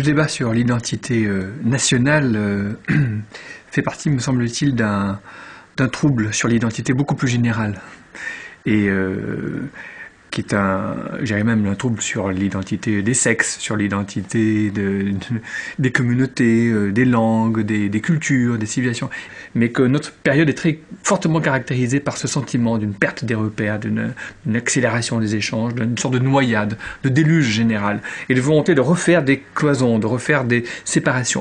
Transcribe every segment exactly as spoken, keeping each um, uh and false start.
débat sur l'identité euh, nationale euh, fait partie, me semble-t-il, d'un d'un trouble sur l'identité beaucoup plus général. Et euh, qui est un, je dirais même un trouble sur l'identité des sexes, sur l'identité de, de, des communautés, euh, des langues, des, des cultures, des civilisations. Mais que notre période est très fortement caractérisée par ce sentiment d'une perte des repères, d'une accélération des échanges, d'une sorte de noyade, de déluge général, et de volonté de refaire des cloisons, de refaire des séparations.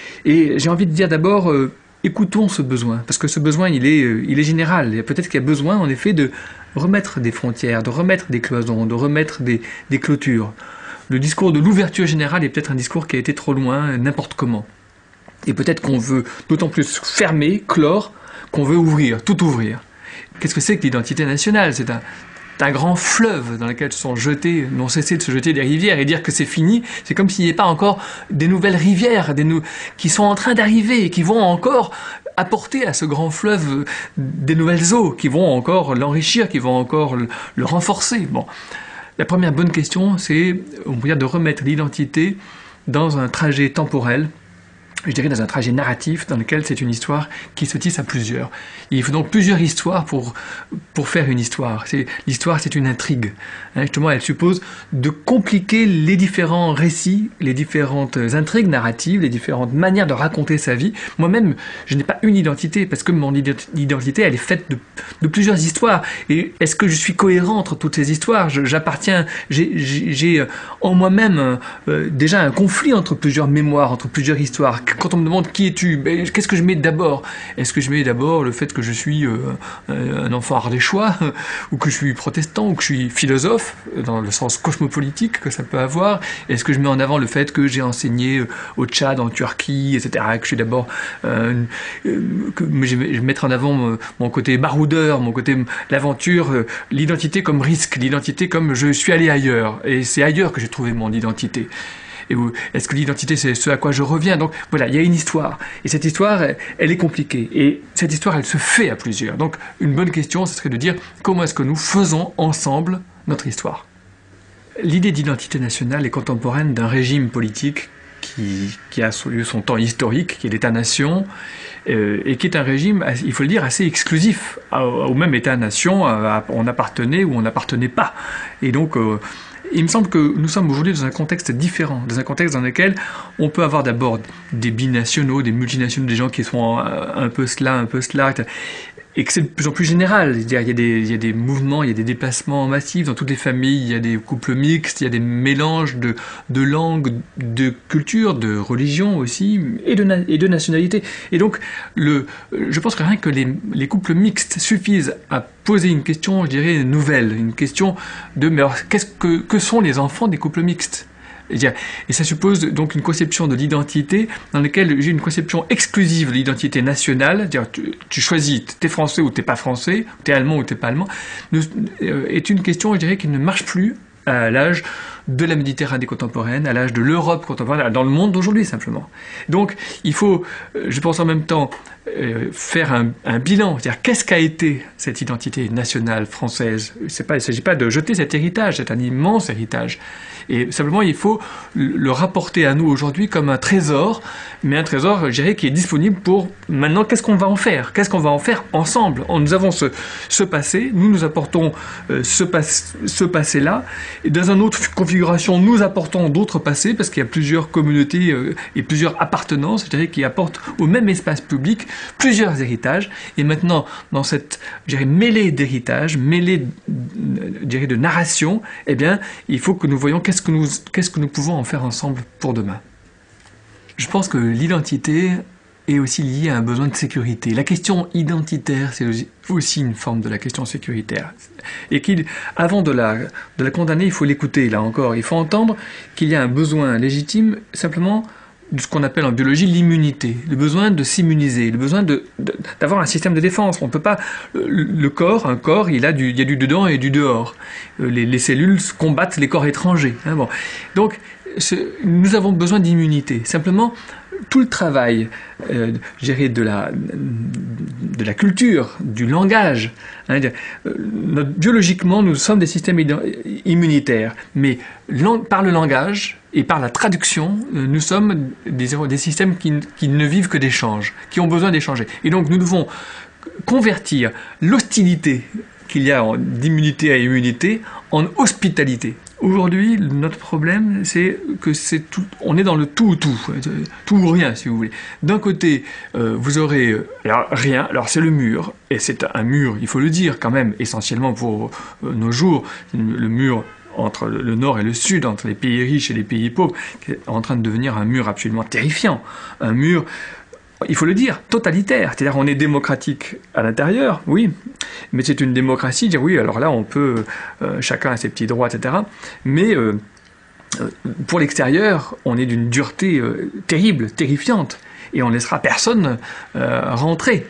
Et j'ai envie de dire d'abord, euh, écoutons ce besoin, parce que ce besoin, il est, euh, il est général. Peut-être qu'il y a besoin, en effet, de remettre des frontières, de remettre des cloisons, de remettre des, des clôtures. Le discours de l'ouverture générale est peut-être un discours qui a été trop loin, n'importe comment. Et peut-être qu'on veut d'autant plus fermer, clore, qu'on veut ouvrir, tout ouvrir. Qu'est-ce que c'est que l'identité nationale? C'est un, un grand fleuve dans lequel se sont jetés, n'ont cessé de se jeter des rivières, et dire que c'est fini, c'est comme s'il n'y avait pas encore des nouvelles rivières des nou qui sont en train d'arriver et qui vont encore apporter à ce grand fleuve des nouvelles eaux, qui vont encore l'enrichir, qui vont encore le, le renforcer. Bon. La première bonne question, c'est, on peut dire, de remettre l'identité dans un trajet temporel, je dirais dans un trajet narratif dans lequel c'est une histoire qui se tisse à plusieurs. Il faut donc plusieurs histoires pour, pour faire une histoire. L'histoire, c'est une intrigue. Hein, justement, elle suppose de compliquer les différents récits, les différentes intrigues narratives, les différentes manières de raconter sa vie. Moi-même, je n'ai pas une identité, parce que mon identité, elle est faite de, de plusieurs histoires. Et est-ce que je suis cohérent entre toutes ces histoires? J'appartiens, j'ai en moi-même euh, déjà un conflit entre plusieurs mémoires, entre plusieurs histoires. Quand on me demande qui es-tu, ben, qu'est-ce que je mets d'abord? Est-ce que je mets d'abord le fait que je suis euh, un enfant ardéchois, ou que je suis protestant, ou que je suis philosophe, dans le sens cosmopolitique que ça peut avoir? Est-ce que je mets en avant le fait que j'ai enseigné au Tchad, en Turquie, et cetera, que je suis d'abord... Euh, que je vais mettre en avant mon côté baroudeur, mon côté l'aventure, euh, l'identité comme risque, l'identité comme je suis allé ailleurs, et c'est ailleurs que j'ai trouvé mon identité. Est-ce que l'identité, c'est ce à quoi je reviens? Donc voilà, il y a une histoire. Et cette histoire, elle, elle est compliquée. Et cette histoire, elle se fait à plusieurs. Donc une bonne question, ce serait de dire comment est-ce que nous faisons ensemble notre histoire? L'idée d'identité nationale est contemporaine d'un régime politique qui, qui a eu son temps historique, qui est l'État-nation, euh, et qui est un régime, il faut le dire, assez exclusif. Au même État-nation, on appartenait ou on n'appartenait pas. Et donc... Euh, Il me semble que nous sommes aujourd'hui dans un contexte différent, dans un contexte dans lequel on peut avoir d'abord des binationaux, des multinationaux, des gens qui sont un peu cela, un peu cela, et que c'est de plus en plus général. Il y a des, il y a des mouvements, il y a des déplacements massifs dans toutes les familles, il y a des couples mixtes, il y a des mélanges de, de langues, de cultures, de religions aussi, et de, et de nationalités. Et donc, le, je pense que rien que les, les couples mixtes suffisent à poser une question, je dirais, nouvelle, une question de, mais alors, qu'est-ce que, que sont les enfants des couples mixtes? Et ça suppose donc une conception de l'identité dans laquelle j'ai une conception exclusive de l'identité nationale, c'est-à-dire tu, tu choisis, t'es français ou t'es pas français, t'es allemand ou t'es pas allemand, est une question, je dirais, qui ne marche plus à l'âge de la Méditerranée contemporaine, à l'âge de l'Europe contemporaine, dans le monde d'aujourd'hui simplement. Donc il faut, je pense en même temps, euh, faire un, un bilan, c'est-à-dire qu'est-ce qu'a été cette identité nationale française. C'est pas, il ne s'agit pas de jeter cet héritage, c'est un immense héritage. Et simplement il faut le rapporter à nous aujourd'hui comme un trésor, mais un trésor, je dirais, qui est disponible pour maintenant, qu'est-ce qu'on va en faire? Qu'est-ce qu'on va en faire ensemble? Nous avons ce, ce passé, nous nous apportons euh, ce, pas, ce passé-là, et dans un autre configuration, nous apportons d'autres passés, parce qu'il y a plusieurs communautés euh, et plusieurs appartenances, je dirais, qui apportent au même espace public plusieurs héritages. Et maintenant, dans cette, je dirais, mêlée d'héritages, mêlée, je dirais, de narration, eh bien, il faut que nous voyons qu'est-ce que nous, qu'est-ce que nous pouvons en faire ensemble pour demain. Je pense que l'identité est aussi liée à un besoin de sécurité. La question identitaire, c'est aussi une forme de la question sécuritaire. Et qu'avant de la, de la condamner, il faut l'écouter, là encore. Il faut entendre qu'il y a un besoin légitime, simplement, de ce qu'on appelle en biologie l'immunité, le besoin de s'immuniser, le besoin de, de, d'avoir un système de défense. On peut pas, le, le corps, un corps, il a du, il y a du dedans et du dehors. Les, les cellules combattent les corps étrangers. Hein, bon. Donc, ce, nous avons besoin d'immunité. Simplement, tout le travail, euh, je dirais, de la, de la culture, du langage. Hein, euh, notre, biologiquement, nous sommes des systèmes immunitaires, mais par le langage et par la traduction, euh, nous sommes des, des systèmes qui, qui ne vivent que d'échanges, qui ont besoin d'échanger. Et donc, nous devons convertir l'hostilité qu'il y a d'immunité à immunité en hospitalité. Aujourd'hui, notre problème, c'est que c'est tout, on est dans le tout ou tout, tout ou rien, si vous voulez. D'un côté, euh, vous aurez alors, rien, alors c'est le mur, et c'est un mur, il faut le dire quand même, essentiellement pour euh, nos jours, le mur entre le nord et le sud, entre les pays riches et les pays pauvres, qui est en train de devenir un mur absolument terrifiant, un mur, il faut le dire, totalitaire. C'est-à-dire on est démocratique à l'intérieur, oui, mais c'est une démocratie, dire oui, alors là on peut, euh, chacun a ses petits droits, et cetera. Mais euh, pour l'extérieur, on est d'une dureté euh, terrible, terrifiante, et on ne laissera personne euh, rentrer.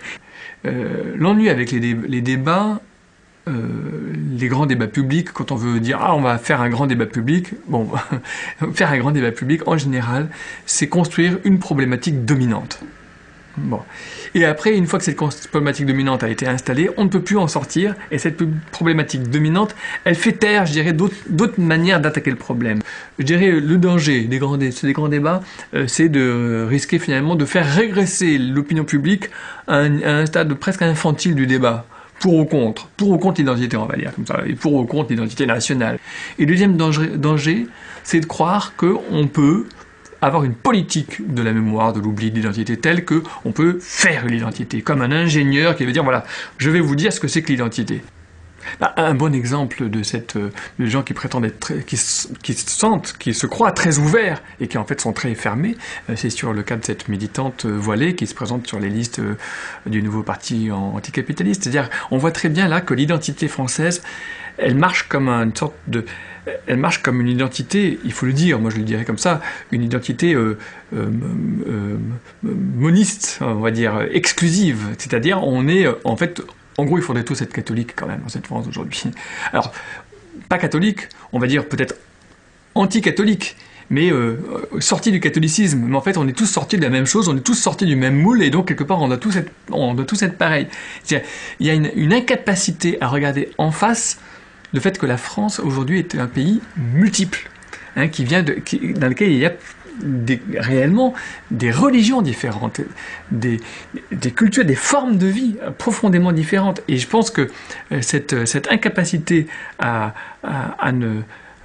Euh, L'ennui avec les, dé les débats, euh, les grands débats publics, quand on veut dire ah on va faire un grand débat public, bon, faire un grand débat public en général, c'est construire une problématique dominante. Bon. Et après, une fois que cette problématique dominante a été installée, on ne peut plus en sortir, et cette problématique dominante, elle fait taire, je dirais, d'autres manières d'attaquer le problème. Je dirais, le danger des grands, dé des grands débats, euh, c'est de risquer finalement de faire régresser l'opinion publique à un, à un stade presque infantile du débat. Pour ou contre, pour ou contre l'identité, on va dire comme ça, et pour ou contre l'identité nationale. Et le deuxième danger, danger c'est de croire qu'on peut avoir une politique de la mémoire, de l'oubli, de l'identité telle qu'on peut faire l'identité, comme un ingénieur qui veut dire, voilà, je vais vous dire ce que c'est que l'identité. Bah, un bon exemple de cette, de gens qui prétendent être, très, qui, qui se sentent, qui se croient très ouverts et qui en fait sont très fermés, c'est sur le cas de cette militante voilée qui se présente sur les listes du nouveau parti anticapitaliste. C'est-à-dire, on voit très bien là que l'identité française, elle marche comme une sorte de, elle marche comme une identité, il faut le dire, moi je le dirais comme ça, une identité euh, euh, euh, moniste, on va dire, exclusive. C'est-à-dire, on est en fait, en gros, il faudrait tous être catholiques quand même dans cette France aujourd'hui. Alors, pas catholique, on va dire peut-être anti-catholique, mais euh, sortis du catholicisme. Mais en fait, on est tous sortis de la même chose, on est tous sortis du même moule, et donc quelque part, on doit tous être, on doit tous être pareils. Il y a une, une incapacité à regarder en face le fait que la France, aujourd'hui, est un pays multiple, hein, qui vient de, qui, dans lequel il y a Des, réellement des religions différentes, des, des cultures, des formes de vie profondément différentes. Et je pense que cette, cette incapacité à, à, à, ne,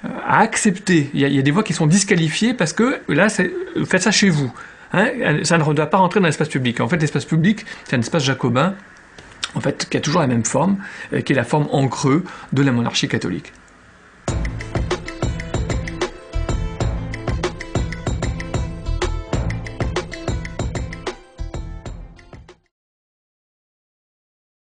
à accepter, il y, a, il y a des voix qui sont disqualifiées parce que là, faites ça chez vous. Hein, ça ne doit pas rentrer dans l'espace public. En fait, l'espace public, c'est un espace jacobin, en fait, qui a toujours la même forme, qui est la forme en creux de la monarchie catholique.